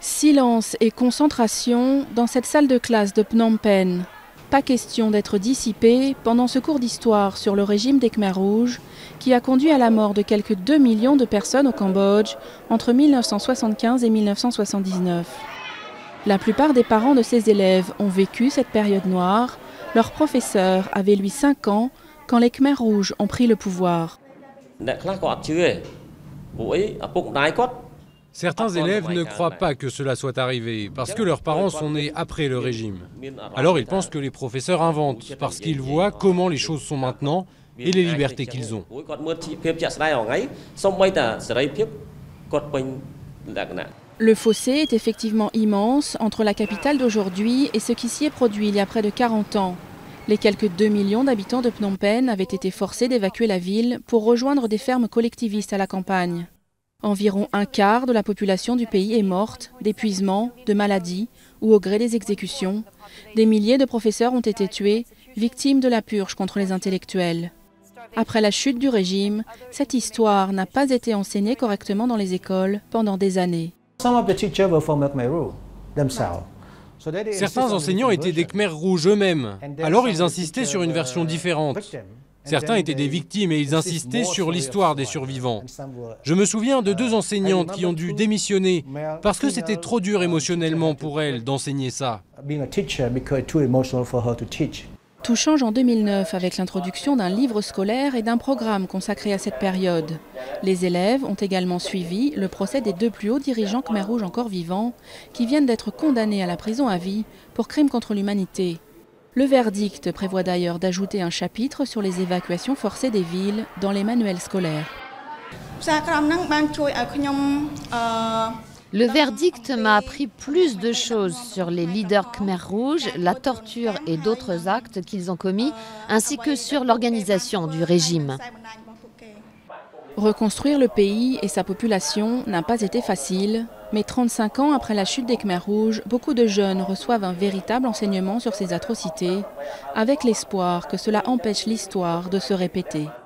Silence et concentration dans cette salle de classe de Phnom Penh. Pas question d'être dissipé pendant ce cours d'histoire sur le régime des Khmers rouges qui a conduit à la mort de quelques 2 millions de personnes au Cambodge entre 1975 et 1979. La plupart des parents de ces élèves ont vécu cette période noire. Leur professeur avait lui 5 ans quand les Khmers rouges ont pris le pouvoir. Certains élèves ne croient pas que cela soit arrivé, parce que leurs parents sont nés après le régime. Alors ils pensent que les professeurs inventent, parce qu'ils voient comment les choses sont maintenant et les libertés qu'ils ont. Le fossé est effectivement immense entre la capitale d'aujourd'hui et ce qui s'y est produit il y a près de 40 ans. Les quelques 2 millions d'habitants de Phnom Penh avaient été forcés d'évacuer la ville pour rejoindre des fermes collectivistes à la campagne. Environ un quart de la population du pays est morte d'épuisement, de maladies ou au gré des exécutions. Des milliers de professeurs ont été tués, victimes de la purge contre les intellectuels. Après la chute du régime, cette histoire n'a pas été enseignée correctement dans les écoles pendant des années. Certains enseignants étaient des Khmers rouges eux-mêmes, alors ils insistaient sur une version différente. Certains étaient des victimes et ils insistaient sur l'histoire des survivants. Je me souviens de 2 enseignantes qui ont dû démissionner parce que c'était trop dur émotionnellement pour elles d'enseigner ça. Tout change en 2009 avec l'introduction d'un livre scolaire et d'un programme consacré à cette période. Les élèves ont également suivi le procès des 2 plus hauts dirigeants Khmers rouges encore vivants qui viennent d'être condamnés à la prison à vie pour crimes contre l'humanité. Le verdict prévoit d'ailleurs d'ajouter un chapitre sur les évacuations forcées des villes dans les manuels scolaires. Le verdict m'a appris plus de choses sur les leaders Khmers rouges, la torture et d'autres actes qu'ils ont commis, ainsi que sur l'organisation du régime. Reconstruire le pays et sa population n'a pas été facile, mais 35 ans après la chute des Khmers rouges, beaucoup de jeunes reçoivent un véritable enseignement sur ces atrocités, avec l'espoir que cela empêche l'histoire de se répéter.